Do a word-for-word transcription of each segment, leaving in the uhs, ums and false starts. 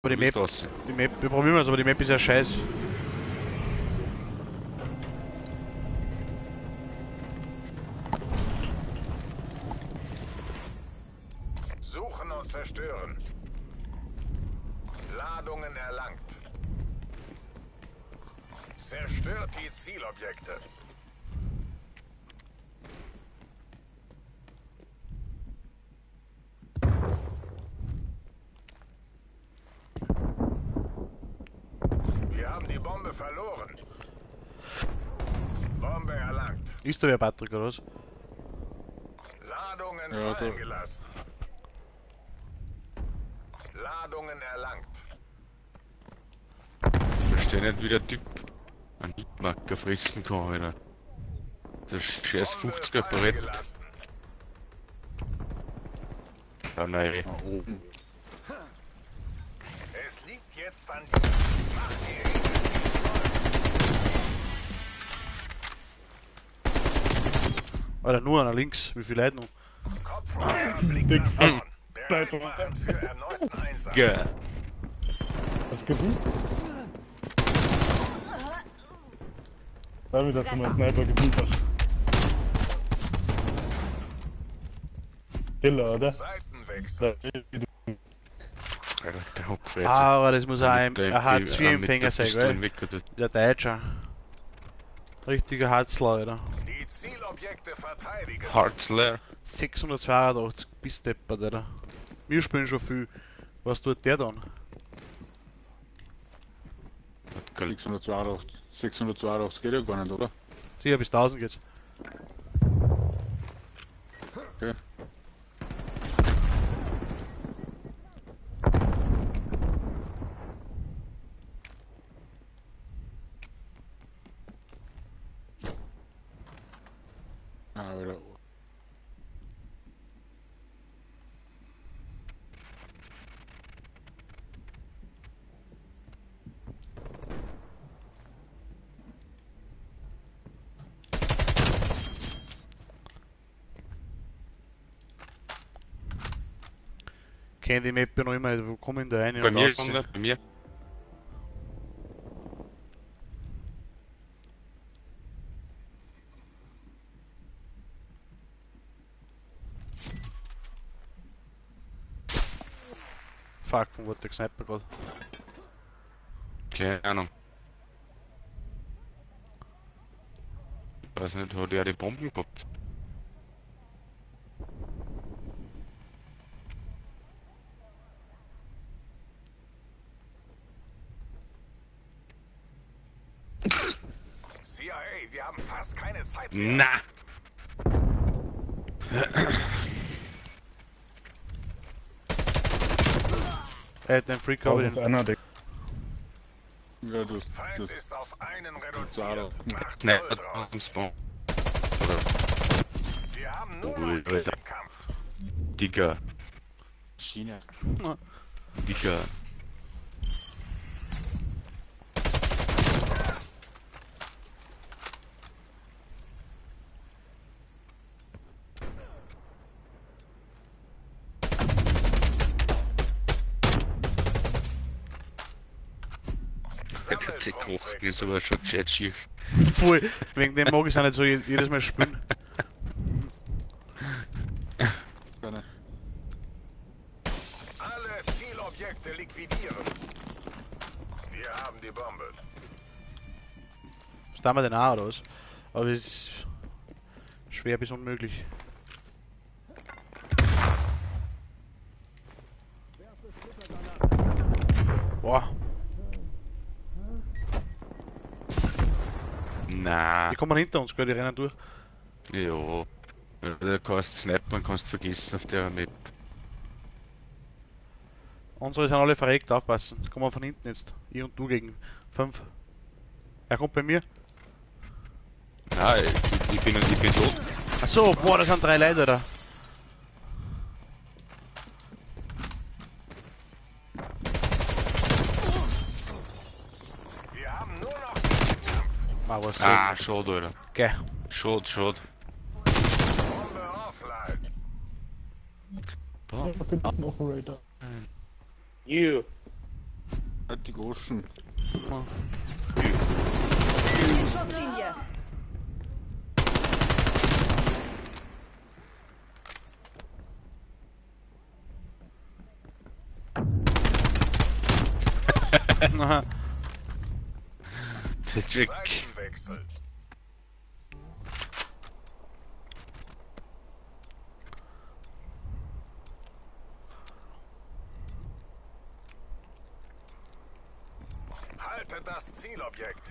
Aber die Du Map, bist draußen. die Map, wir probieren es, aber die Map ist ja scheiße. Suchen und zerstören. Ladungen erlangt. Zerstört die Zielobjekte. Wir haben die Bombe verloren. Bombe erlangt. Ist da wer Patrick oder was? Ladungen Ja, fallen da. gelassen. Ladungen erlangt. Ich verstehe nicht, wie der Typ einen Hitmarker fressen kann, Alter. Der scheiß Bombe fünfziger fallen Brett. gelassen. Ja, nein. Da oben. Es liegt jetzt an dir. Mach die Hände Alter, nur einer links. Wie viele Leute noch? stolz. Kopf runter, Blick Dick. nach vorn. Bereit Bleib machen für erneuten Einsatz. Ja. Was gesucht? Damit, dass du meinen Sniper gesucht hast. Killer, oder? Seitenwechsel. Alter, der Hopf jetzt. Ah, aber das muss auch ein, Mit ein der Hartz vier mit der Empfänger sein, Pistole gell? weg, oder? Der Deutscher. Richtiger Harzler, Alter. Die Zielobjekte verteidigen. Hartzler. sechshundertzweiundachtzig bis deppert, Alter. Wir spielen schon viel. Was tut der dann? sechshundertzweiundachtzig, sechshundertzweiundachtzig geht ja gar nicht, oder? Sicher bis tausend geht's. Okay. Ah, oder. Kenn die Map ja noch immer, wo kommen da rein? Bei und mir, raus? Wunder, bei mir. Fuck, von wo hat der Sniper gerade? Keine Ahnung. Ich weiß nicht, hat er die Bomben gehabt? C I A, wir haben fast keine Zeit mehr. Na! Er hat den Freak Das aber ist den. einer, der. Ja, das. Feind das ist auf einen Klar. reduziert. Macht Nein, null draus. am Spawn. Oder, Wir haben nur Ui, noch dich Alter. im Kampf. Digga, China. Digga. Der hat sich gekocht, ist aber schon gescheit schief. Voll. Wegen dem mag ich es auch nicht so je- jedes Mal spielen. Keine. Alle Zielobjekte liquidieren. Wir haben die Bombe. Stehen wir den auch oder was? Aber es ist schwer bis unmöglich. Boah, Na, die kommen hinter uns, gell? Die rennen durch. ja. Wenn du kannst snipern, kannst vergessen auf der Map. Unsere sind alle verreckt, aufpassen. Kommen wir von hinten jetzt. Ich und du gegen fünf. Er kommt bei mir. Nein, ich, ich bin ich bin tot. Achso, boah, das sind drei Leute da. Wir haben nur noch dich im Kampf. Mach was. Ah, schade, Alter. Geh. Schade, schade. Bombe offline. Was sind das noch, Raider? You. Halt die Großen. Schusslinie. Aha. Patrick. Seitenwechsel. Haltet das Zielobjekt.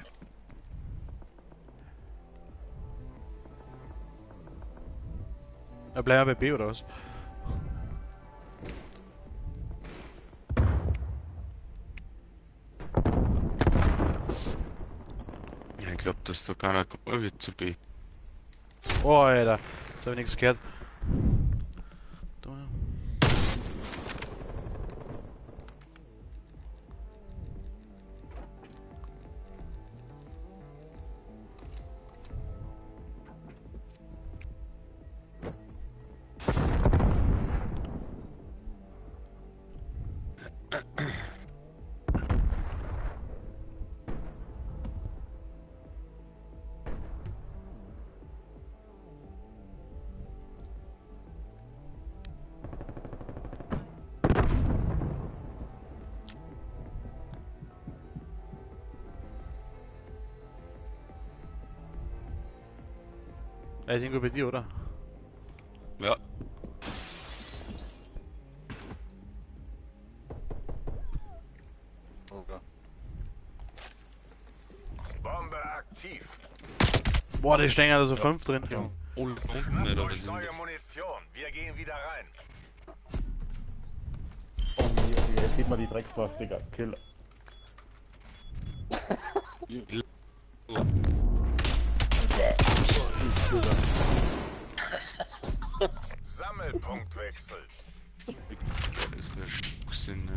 Er bleibt bei B oder was? Ja, ich glaube, dass da keiner kommen wird zu B. Oh, Alter. Jetzt hab ich nichts gehört. Da. Er ist irgendwo bei dir, oder? Ja. Oder? Bombe aktiv. Boah, die stehen also fünf drin. Ja. Alle unten, Schnappt Alter, was euch ist neue denn das? Munition. Wir gehen wieder rein. Und hier, hier sieht man die Dreckswaffe, Digga. Killer. Oh, Sammelpunktwechsel. das ist der Schwachsinn,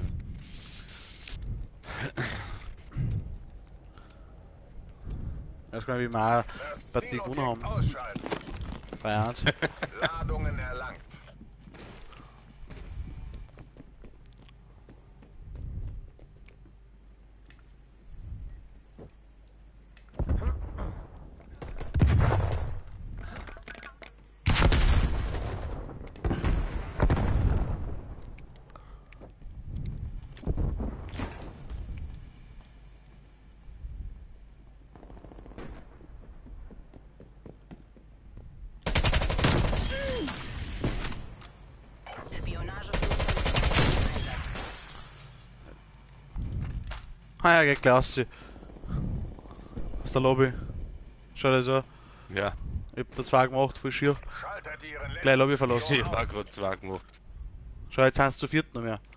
Das kann ich wie mal Das bei die gewonnen Zielobjekt haben. ausschalten. drei eins. Ladungen erlangt. Ah ja, geht gleich aus. Aus der Lobby. Schau dir so. Ja, Ich hab da zwei gemacht, voll schier. Schaltet ihren Gleich Lobby letzten verlassen. ich Spion hab auch aus. gerade zwei gemacht. Schau, jetzt eins zu viert noch mehr.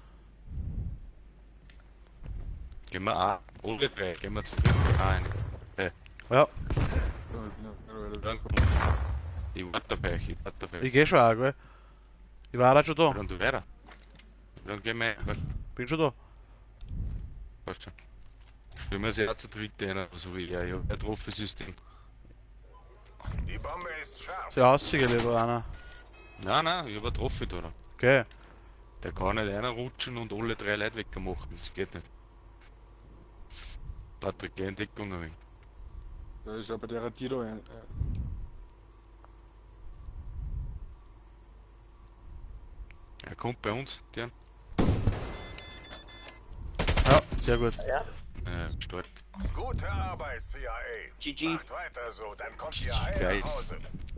Gehen wir auch. Alle drei, gehen wir zu dritt rein. Ja, Dann kommt. Ich warte dabei, ich warte dabei. ich geh schon auch, gell? Ich war halt schon da. Dann du weiter. Dann gehen wir, weißt Bin schon da. weißt du. Wir müssen ja zu dritt einer, so wie er, ja, ein Trophysystem. Die Bombe ist scharf. Sie aussieht lieber einer. Nein, nein, ich hab ein Trophy da. Okay. Der kann nicht einer rutschen und alle drei Leute wegmachen, das geht nicht. Patrick, geh in Deckung ein wenig. Da ist aber der Tiro ein. Äh, Er kommt bei uns, der. Ja, sehr gut. Ja. Äh, stark. Gute Arbeit, C I A. G G. Macht weiter so, dann kommt ihr heil Geil. nach Hause.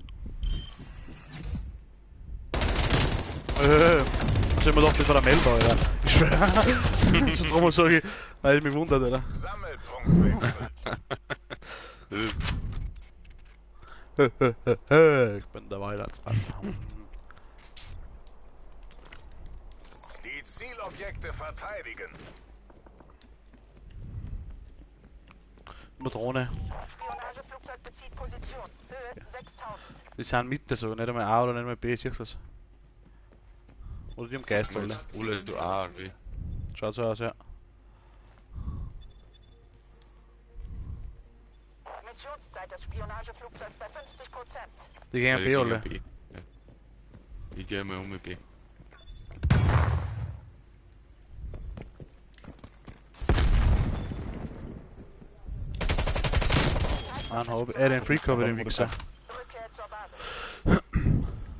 Äh, also ich mir gedacht, das war der Melba, Alter. Ich schwör. So drum sag ich, weil ich mich wundert, Alter. Sammelpunktwechsel. Äh, Ich bin der Weihnachtsmann. Die Zielobjekte verteidigen. Nur Drohne. Spionageflugzeug bezieht Position. Höhe sechstausend. Die sind Mitte so, nicht einmal A oder nicht einmal B, siehst du das? Oder die haben Geist, alle. Alle, du auch, wie? Schaut so aus, ja. Missionszeit des Spionageflugzeugs bei fünfzig Prozent. Die gehen B, Ja, alle. ich geh B. Ja. Ich geh mal um mit B. Einen hab ich. Äh, den Freak hab ich, den Wichser. Rückkehr zur Basis.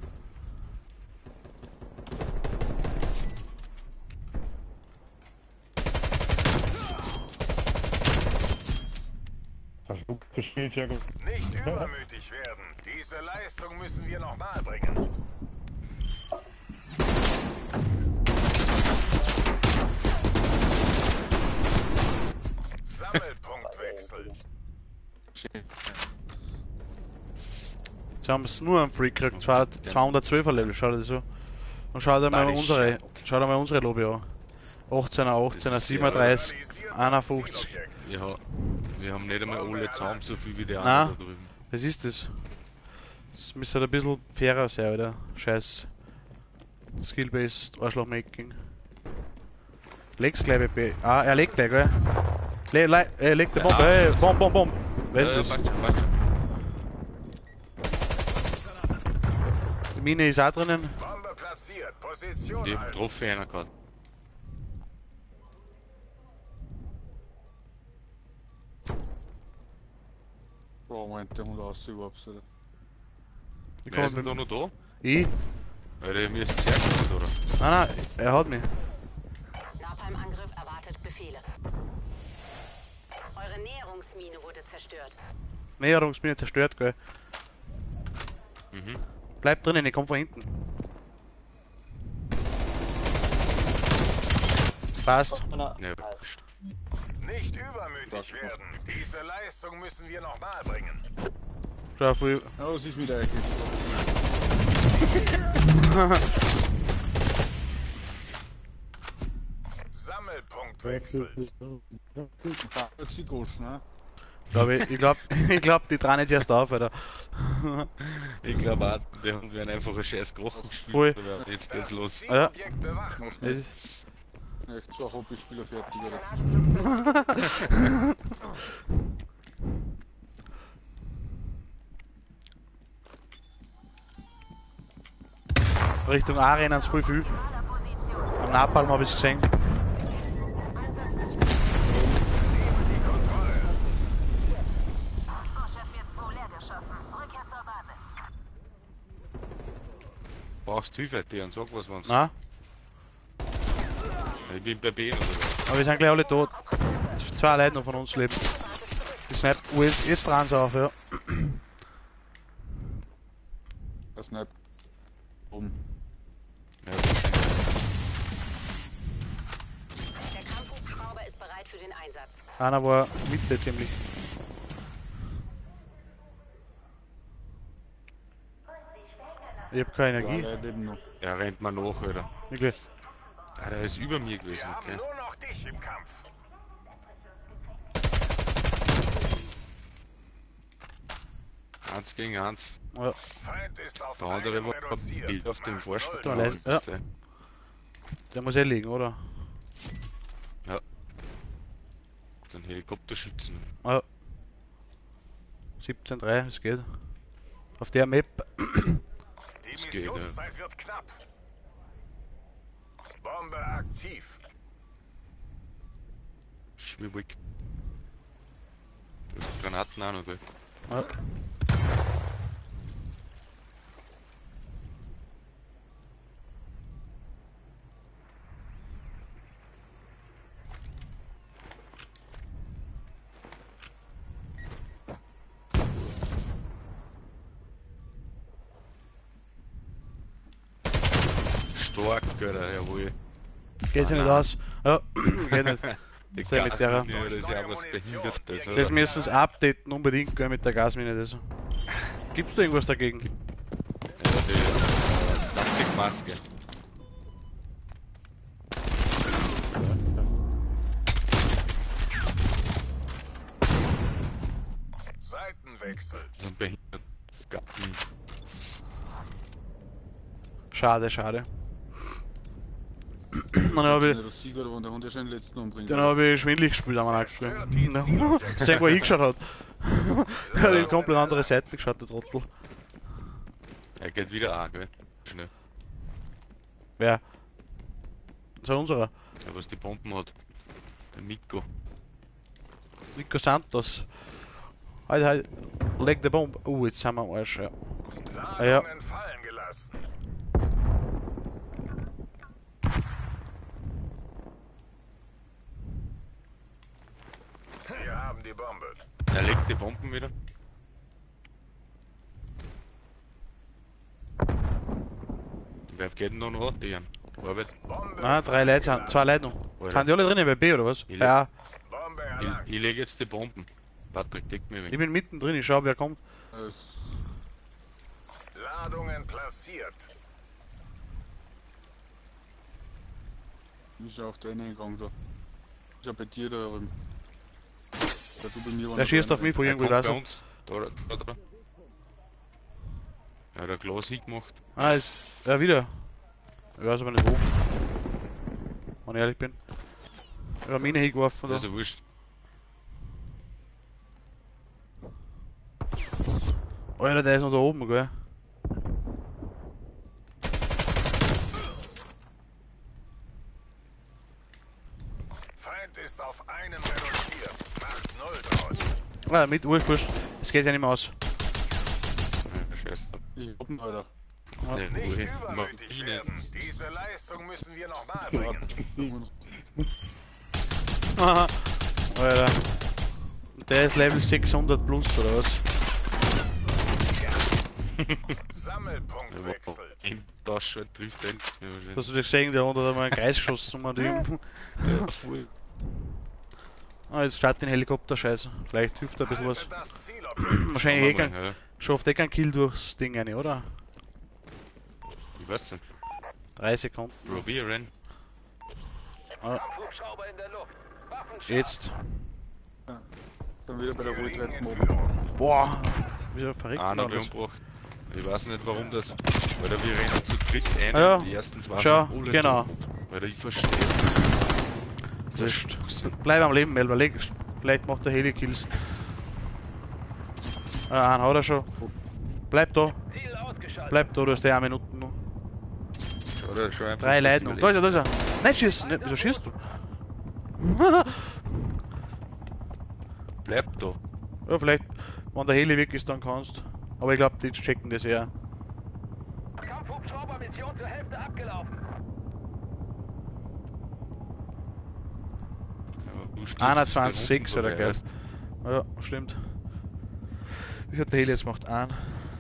Verschluckt, bespielt ja gut. Nicht übermütig werden. Diese Leistung müssen wir noch mal bringen. Sammelpunktwechsel. Jetzt haben wir nur einen Freak gekriegt. zweihundertzwölfer Level, schau dir das so. Und schau dir mal Nein, unsere, schau dir mal unsere Lobby an. achtzehner, achtzehner, siebenunddreißig, einundfünfzig. Ja, wir haben nicht einmal alle zusammen so viel wie die Nein. anderen da drüben. Was ist das? Das müsste halt ein bisschen fairer sein, oder? Scheiß Skill-based Arschloch-Making. Leg's gleich bei. Ah, er legt gleich, gell? Le le er legt die Bombe, Ja, ey, das- Bomb, Bomb, Bomb. Weißt Ja, du ja, das? passt schon, passt schon. Die Mine ist auch drinnen. Bombe platziert. Position Die haben halten. getroffen einer gehabt. Oh, Moment, der muss aus überhaupt, oder? Die Wer ist kommen denn bei da noch da? Ich? Weil der mir ist sehr gut, oder? Nein, nein, er hat mich. Napalm-Angriff erwartet Befehle. Eure Näherungsmine wurde zerstört. Näherungsmine zerstört, gell? Mhm. Bleib drinnen, ich komm von hinten. Passt. Ja, wurscht. Nicht übermütig werden. Diese Leistung müssen wir noch mal bringen. Schau, früh. Ja, das ist wieder eigentlich. Sammelpunktwechsel. Das ist die Gosch, ne? Glaub ich, ich glaub, ich glaub, die dran jetzt erst auf, Alter. Ich glaube auch, die haben wir einfach ein scheiß Krochen Voll. gespielt. aber Jetzt geht's Das los. Zielobjekt bewachen. Macht Das nicht. ist, Echt so Hobbyspieler fertig, oder? Richtung A rennen voll viel. Am Napalm hab ich's gesehen. Die Kontrolle. Score-Chef vier zwei leer geschossen. Rückkehr zur Basis. Brauchst du Hilfe, die und sag was wenn's. Na, Ich bin bei B oder was? aber wir sind gleich alle tot. Zwei Leute noch von uns leben. Die Snap, wo jetzt, jetzt dran so auf, ja. Das nicht. Oben. Ja, das ist Der Kampfhubschrauber ist bereit für den Einsatz. Einer war Mitte ziemlich. Ich hab keine Ja, Energie. Leute leben noch. der rennt mir nach, Alter. Wirklich. Ah, der ist über mir gewesen, Wir haben okay. nur noch dich im Kampf. Eins gegen eins. Ja, Feind ist auf Der andere einen war reduziert. Bild auf dem Vorsprung. Da leise, ja. Der- der muss eh liegen, oder? Den Helikopterschützen. Ja. siebzehn drei, es geht. Auf der Map. Die Es geht, ja. Missionszeit wird knapp. Bombe aktiv. Schwierig. Du hast Granaten auch noch, gell? Ja. Stark, Alter, jawohl. Geht sich Ah, nicht nein. aus. Ja, geht nicht. Die Sehr mit der- Gaslinie, das ist ja was Behindertes, Das oder? müssen sie updaten unbedingt, gell, mit der Gasmine. Das. Gibst du irgendwas dagegen? Ja, die Plastikmaske. Seitenwechsel. So ein behinderter Gatten. Schade, schade. Dann habe ich, Der Sieger, wo der Hund ja schon den letzten umbringt. dann hab ich schwindelig gespielt am Anfang. Zerstört die Zielobjekte. Zeig, wo er hingeschaut hat. Der hat in komplett andere Seite geschaut, der Trottel. Er geht wieder an, gell? Schnell. Wer? Das ist unserer. Der, was die Bomben hat. Der Miko. Nico Santos. Halt, halt. Leg die Bombe. Uh, jetzt sind wir am Arsch, ja. Ah, ja. Ladungen fallen gelassen. Wir haben die Bombe. Er legt die Bomben wieder. Wer geht denn noch nach die an? Arbeit. Bombe Nein, drei Leute sind, zwei Leute noch. Alter. Sind die alle drinnen bei B oder was? Ich Ja, Bombe Ich, erlangt. ich lege jetzt die Bomben. Patrick, deckt mir ich weg. bin mittendrin, ich schau wer kommt. Es Ladungen platziert. ist ja auf den Eingang da. Ist ja bei dir da drüben. Da du bei mir Der waren schießt da auf mich von Er irgendwo kommt da. bei uns. Da, da, da, da. Er hat ein Glas hingemacht. Ah, ist. Ja, wieder. Ich weiß aber nicht wo. Wenn ich ehrlich bin. Ich hab Mine hingeworfen Das da. ist ja wurscht. Alter, der ist noch da oben, gell? Feind ist auf einen reduziert. Macht null draus. Ah, mit Wurscht, wurscht. Das geht ja nicht mehr aus. Ja, scheiße. Ich hab ihn, Alter. Ja. Ja, Nicht wohin? übermütig Maschine. werden. Diese Leistung müssen wir nochmal bringen. Haha. Alter. Der ist Level sechshundert plus oder was? Sammelpunktwechsel. In der Tasche trifft er nicht mehr wahrscheinlich. Hast du das gesehen, der hat da mal einen Kreis geschossen um die. Ja, voll. Ah, jetzt startet den Helikopter, scheiße. Vielleicht hilft er ein bisschen was. Halte das Zielobjekt. Wahrscheinlich eh Schauen wir kein, mal, ja. schafft eh keinen Kill durchs Ding rein, oder? Ich weiß nicht. Drei Sekunden. Probieren. Kampfhubschrauber in der Luft. Waffen Jetzt. Dann wieder bei der Wir liegen Rolltreppe in oben. Führung. Boah. Wieso verreckt Einer man das? umgebracht. Ich weiß nicht warum das. Weil wir rennen zu dritt ein Ah ja. und die ersten zwei Schau, sind alle genau. tot. Weil ich verstehe es nicht. Das ist Wurscht. Stuchsinn. Bleib am Leben, Melber. Leg, vielleicht macht der Heli Kills. Ah, einen hat er schon. Bleib da. Ziel ausgeschaltet. Bleib da, du hast ja eine Minute noch. Schau dir schon einfach, Drei dass Leute du noch. Da ist er, überlebst. da ist er. Nicht schießen. Nicht. Wieso schießt du? Bleib da. Ja, vielleicht, wenn der Heli weg ist, dann kannst. Aber ich glaube, die checken das eher. Kampfhubschrauber Mission zur Hälfte abgelaufen. Ja, du stirbst einundzwanzig den sechs unten oder vorbei, gell? weißt. Ja, stimmt. Wie hat der Heli jetzt gemacht? Ein.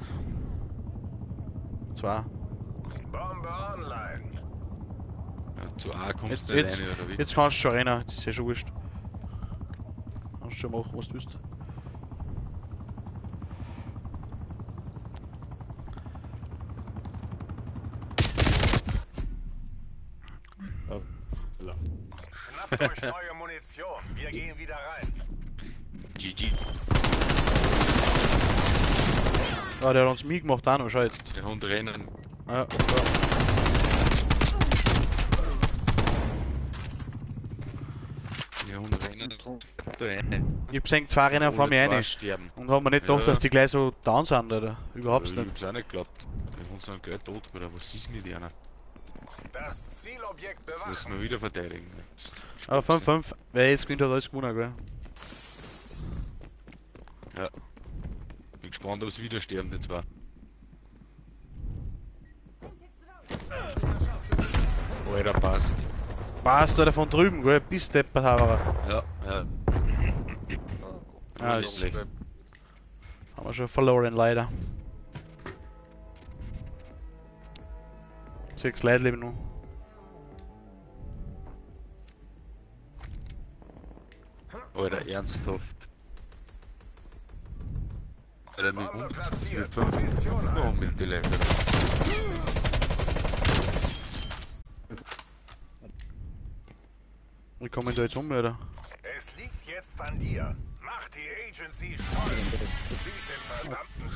Zwei. Bombe online. Ja, zu A kommst Jetzt, du nicht jetzt, rein, oder wie? jetzt kannst du schon rennen. Das ist ja schon wurscht. Kannst schon machen, was du willst. Ja. Schnappt euch neue Munition. Wir gehen wieder rein. G G. Ah, der hat uns Mii gemacht auch noch, schau jetzt. Der Hund rennen. Ja, ja. Der Hund rennen. Da rein. Ich hab gesehen, zwei Rennen vor mir Zwei rein. sterben. Und haben mir nicht gedacht, Ja. dass die gleich so down sind, oder? Überhaupt Ich nicht. hab's auch nicht geglaubt. Die Hunde sind gleich tot, oder was ist mit einer? Das Zielobjekt Das müssen bewachen. wir wieder verteidigen. Aber fünf fünf, wer jetzt gewinnt, hat alles gewonnen, gell? Ja. Bin gespannt, ob es wieder sterben, die zwei. Alter, passt. Passt, oder von drüben, gell? Bis deppert, Haberer. Ja, ja. Ah, ist ist schlecht. Haben wir schon verloren, leider. Sechs Leute leben noch. Alter, ernsthaft. Alter, mit Bombe uns platziert. fünf Position noch ein. mit den Leuten. Wie kommen da jetzt um, oder? Es liegt jetzt an dir. Mach die Agency stolz. Zieht den verdammten